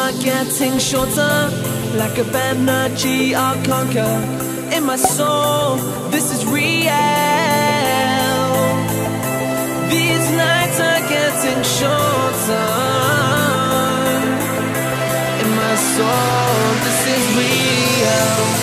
are getting shorter, lack of energy I'll conquer. In my soul, this is real. These nights are getting shorter. In my soul, this is real.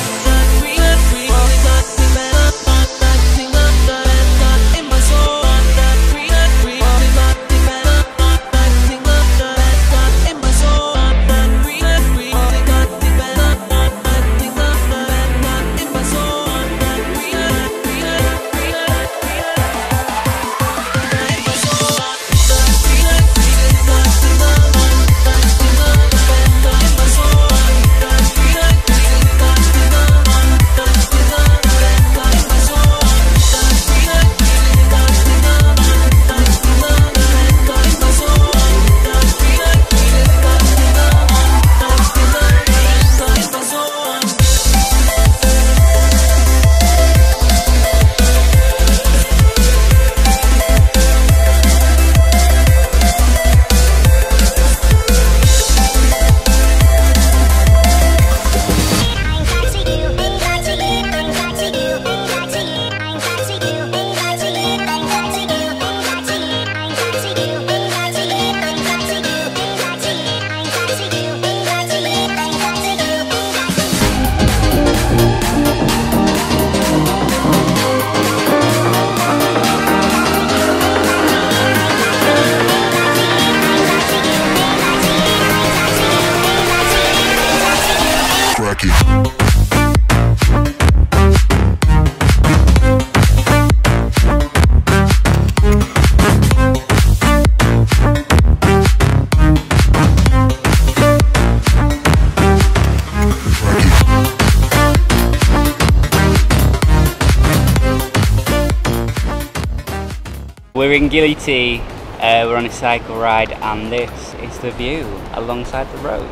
We're in Gilly, we're on a cycle ride, and this is the view alongside the road.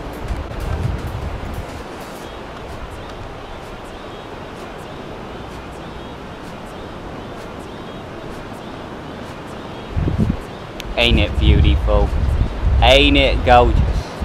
Ain't it beautiful? Ain't it gorgeous?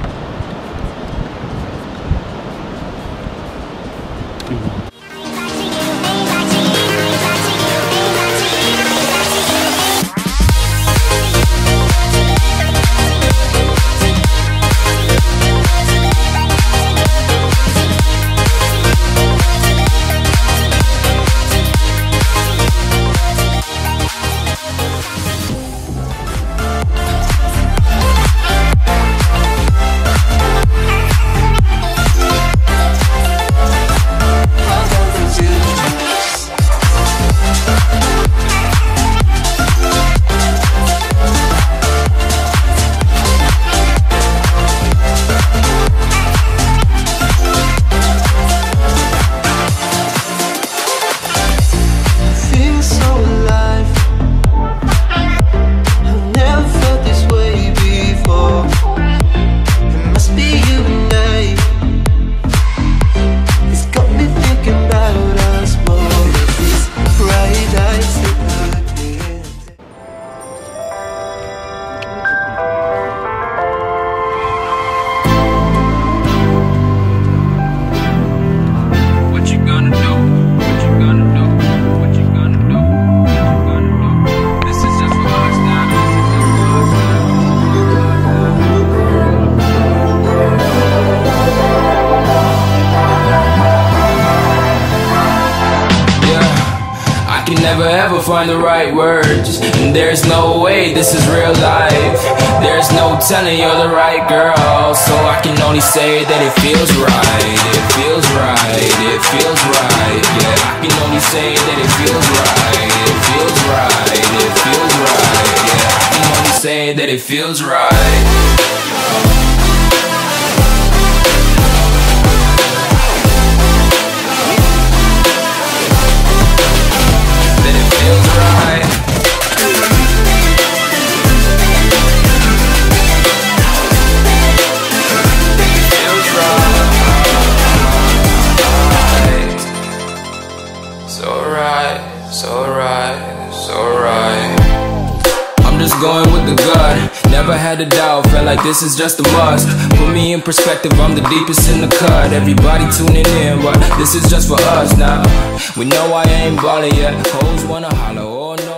Never ever find the right words, and there's no way this is real life. There's no telling you're the right girl, so I can only say that it feels right. It feels right, it feels right. Yeah, I can only say that it feels right. It feels right, it feels right. Yeah, I can only say that it feels right. just going with the gut. Never had a doubt, felt like this is just a must. Put me in perspective, I'm the deepest in the cut. Everybody tuning in, but this is just for us now. We know I ain't ballin' yet. Hoes wanna holler, oh no.